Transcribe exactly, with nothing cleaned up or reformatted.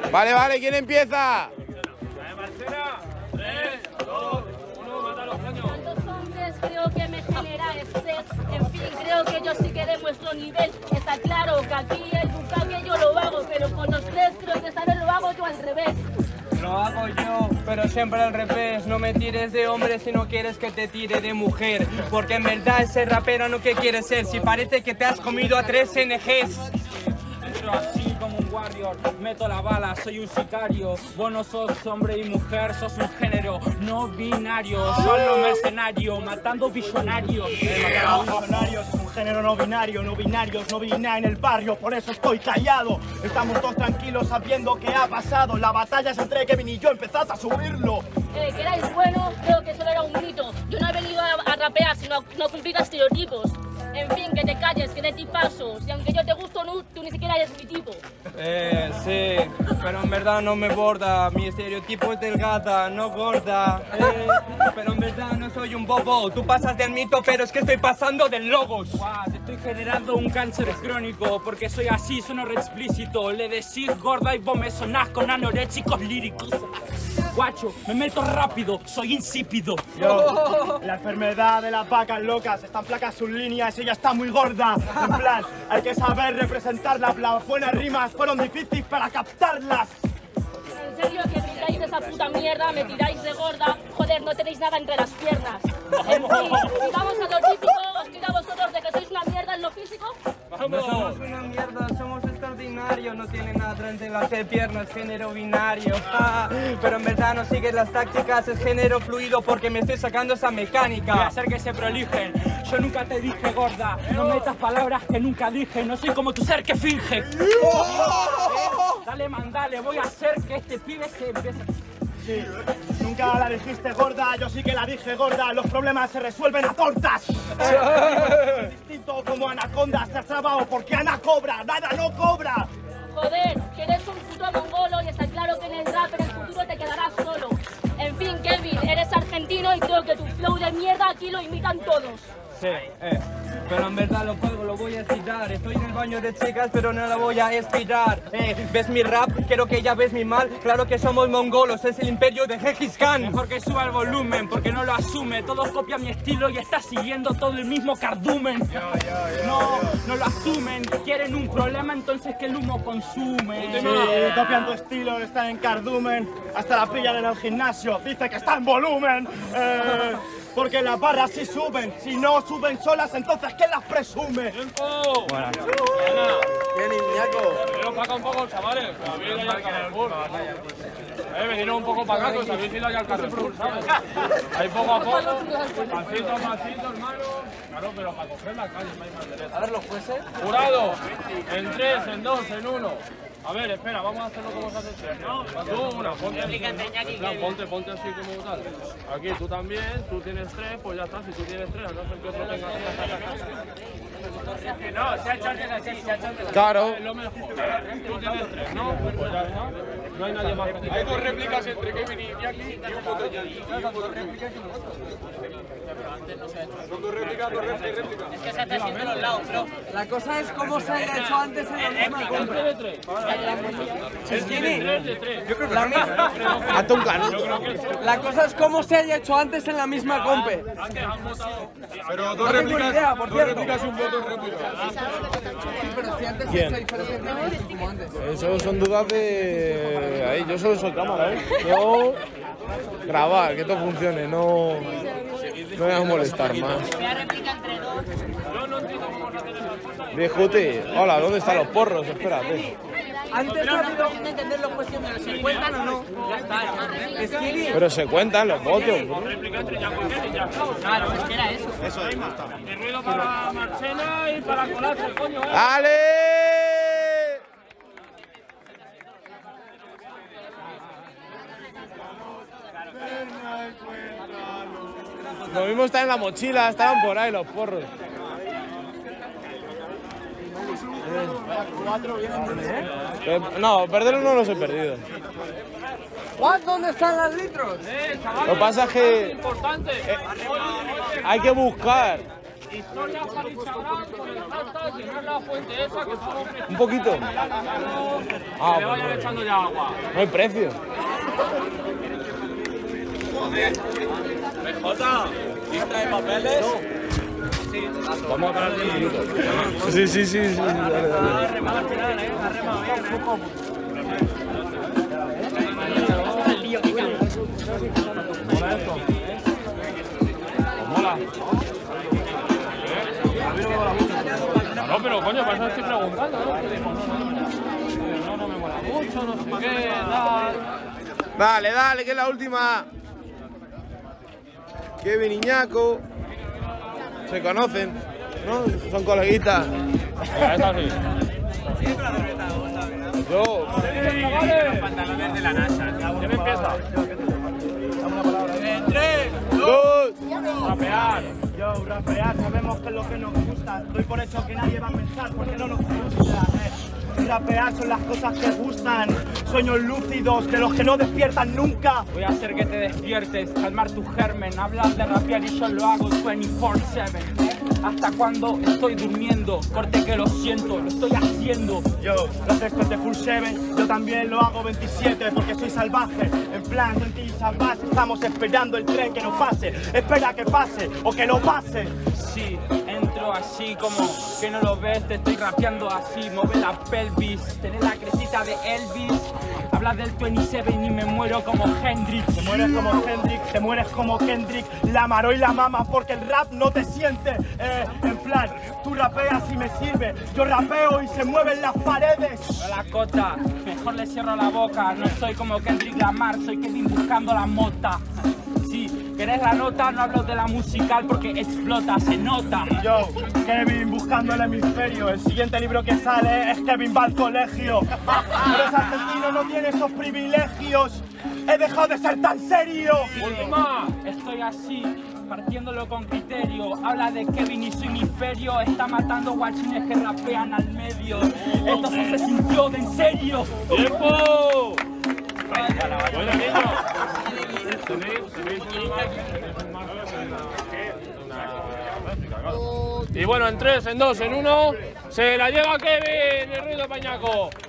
Vale, vale, ¿quién empieza? ¿Cuántos hombres creo que me genera estrés? En fin, creo que yo sí que demuestro nivel. Está claro que aquí el bucaque yo lo hago, pero con los tres creo que esta vez lo hago yo al revés. Lo hago yo, pero siempre al revés. No me tires de hombre si no quieres que te tire de mujer. Porque en verdad ese rapero no que quieres ser. Si parece que te has comido a tres N Gs. Entro así como un warrior, meto la bala, soy un sicario. Vos no sos hombre y mujer, sos un género no binario. Solo mercenario, matando billonarios. Eh, matando billonarios es un género no binario, no binarios, no vi nada en el barrio, por eso estoy callado. Estamos todos tranquilos sabiendo qué ha pasado. La batalla es entre Kevin y yo, empezad a subirlo. Eh, que erais bueno, creo que solo era un mito. Yo no he venido a, a rapear, sino a no cumplir estereotipos. En fin, que te calles, que de ti paso. Si aunque yo te gusto, no, tú ni siquiera eres mi tipo. Eh, sí, pero en verdad no me borda. Mi estereotipo es delgada, no gorda. Eh, pero en verdad no soy un bobo. Tú pasas del mito, pero es que estoy pasando del logos. Guau, te estoy generando un cáncer crónico. Porque soy así, sueno re explícito. Le decís gorda y vos me sonás con anoréxicos líricos. Guacho, me meto rápido, soy insípido. Yo, la enfermedad de las vacas locas, están flacas sus líneas, ella está muy gorda. En plan, hay que saber representarlas, las buenas rimas fueron difíciles para captarlas. En serio que brindáis de esa puta mierda, me tiráis de gorda. Joder, no tenéis nada entre las piernas. En fin, si vamos a lo típico, os queda a vosotros de que sois una mierda en lo físico. No somos una mierda, somos extraordinarios. No tiene nada entre las piernas, género binario. Ah, pero en verdad no sigues las tácticas, es género fluido porque me estoy sacando esa mecánica. Voy a hacer que se prolijen. Yo nunca te dije gorda, no metas palabras que nunca dije. No soy como tu ser que finge. Dale, mandale, voy a hacer que este pibe se empiece. Sí, nunca la dijiste gorda, yo sí que la dije gorda. Los problemas se resuelven a tortas. Eh, distinto como anaconda, te has trabado porque Ana cobra, nada no cobra. Joder, que eres un puto mongolo y está claro que en el rap en el futuro te quedarás solo. En fin, Kevin, eres argentino y creo que tu flow de mierda aquí lo imitan todos. Sí, eh, pero en verdad lo puedo, lo voy a estirar. Estoy en el baño de chicas, pero no la voy a estirar. Eh, ¿ves mi rap? Quiero que ya ves mi mal. Claro que somos mongolos, es el imperio de Gengis Khan. Mejor que suba el volumen, porque no lo asume. Todos copian mi estilo y está siguiendo todo el mismo cardumen. Yo, yo, yo, no, no lo asumen. Quieren un problema, entonces que el humo consume. Sí, copian tu estilo, están en cardumen. Hasta la pillan en el gimnasio, dice que está en volumen. Eh, porque las barras sí suben, si no suben solas, entonces ¿quién las presume? ¡Tiempo! Bueno. Bien, Iñaco. Veniros para acá un poco, chavales. Habéis ido ya al Carrefour. Eh, veniros un poco para acá, que os habéis ido ya al Carrefour, ¿sabes? Ahí poco a poco, pasito a pasito, hermano. Claro, pero para coger la calle, no hay más derecha. A ver los jueces. Jurado, en tres, en dos, en uno. A ver, espera, vamos a hacerlo como se hace tres, ¿no? Tú, una, ponte. No, ponte, ponte así como tal. Aquí, tú también, tú tienes tres, pues ya está. Si tú tienes tres, a no ser que otro tenga tres. No, se ha hecho antes así, se ha hecho antes. Claro. Lo mejor. Tú tienes tres, ¿no? Pues ya está. No hay nadie más que tenga. Hay dos réplicas entre Kevin y Iñaki y un voto de Iñaki. Son dos réplicas, dos réplicas. Es que se hace así de los lados, pero La cosa es cómo se haya hecho antes en la misma compra. de tres. Es tres de tres. Yo creo que la misma. Hazte un cano. La cosa es cómo se haya hecho antes en la misma compe. Antes han votado. Pero No dos tengo réplicas, idea, por dos cierto. réplicas y un voto en réplica. Pero si antes ¿Quién? se hizo diferencia como antes. Eso son dudas de... Ahí, yo solo soy cámara, ¿eh? Yo... Grabar, que todo funcione, no... No me vas a molestar más. voy a replicar entre dos. Viejote, hola, ¿dónde están los porros? Espérate. Antes ha habido... No entender los cuestionarios, ¿se cuentan o no? Ya está, hermano. Skinny. Pero se cuentan los votos. Réplica entre Jaco y Kevin, ya. Claro, es que era eso. Y ruido para Marcela y para Colache, coño. eh. ¡Ale! Lo mismo está en la mochila, estaban por ahí los porros. Eh, No, perderlo no los he perdido. Juan, ¿dónde están las litros? Lo que pasa es que Importante. hay que buscar. Historias para Instagram, con el hashtag, llenar la fuente esa que estamos... Un poquito. Ah, que le vayan echando ya agua. No hay precio. B J, ¿lista de papeles? Vamos a parar diez minutos. Sí, sí, sí, sí. Dale, dale. Ha remado al final, ¿eh? Ha remado bien, ¿eh? Mola esto. Pues mola. No, pero coño, para eso estoy preguntando, ¿no? No, no me mola mucho, no sé qué, tal. Dale, dale, que es la última. Kevin Iñaco. Se conocen, ¿no? Son coleguitas. Venga, esta sí. Yo. Los pantalones de la NASA. ¿Quién empieza? En tres, Dos. rapear. Yo, rapear, sabemos que es lo que nos gusta. Doy por hecho que nadie va a pensar porque no nos gusta. Eh. Rapear son las cosas que gustan. Sueños lúcidos de los que no despiertan nunca. Voy a hacer que te despiertes, calmar tu germen. Hablas de rapear y yo lo hago veinticuatro siete. Hasta cuando estoy durmiendo, corte que lo siento, lo estoy haciendo. Yo, los textos de Full Seven, yo también lo hago veintisiete porque soy salvaje. En plan, gentil salvaje, estamos esperando el tren que nos pase. Espera que pase o que no pase. Sí, entro así como que no lo ves, te estoy rapeando así. Mueve la pelvis, tenés la cresita de Elvis. Hablas del veintisiete y me muero como Hendrix. Te mueres como Hendrix, te mueres como Kendrick. La maro y la mama porque el rap no te siente. Eh, en plan, tú rapeas y me sirve. Yo rapeo y se mueven las paredes. No la cota, mejor le cierro la boca. No soy como Kendrick Lamar, soy Kevin buscando la mota. Si querés la nota, no hablo de la musical porque explota, se nota. Yo, Kevin buscando el hemisferio. El siguiente libro que sale es Kevin va al colegio. Pero ese argentino no tiene esos privilegios. He dejado de ser tan serio. Última, estoy así, partiéndolo con criterio. Habla de Kevin y su hemisferio. Está matando guachines que rapean al medio. Entonces se sintió de en serio. ¡Tiempo! Bueno, niños. ¿Tenéis, tenéis una más? Y bueno, en tres, en dos, en uno, se la lleva Kevin, el ruido pañaco.